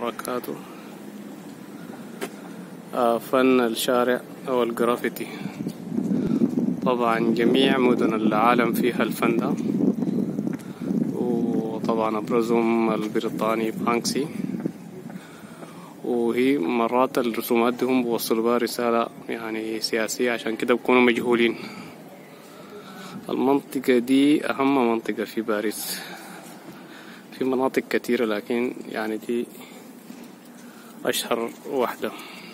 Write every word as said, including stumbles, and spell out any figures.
وبركاته. آه فن الشارع أو الجرافيتي، طبعا جميع مدن العالم فيها الفن ده، وطبعا أبرزهم البريطاني بانكسي. وهي مرات الرسومات دي هم بوصلوا بها رسالة يعني سياسية، عشان كده بيكونوا مجهولين. المنطقة دي أهم منطقة في باريس، في مناطق كتيرة لكن يعني دي أشهر واحدة.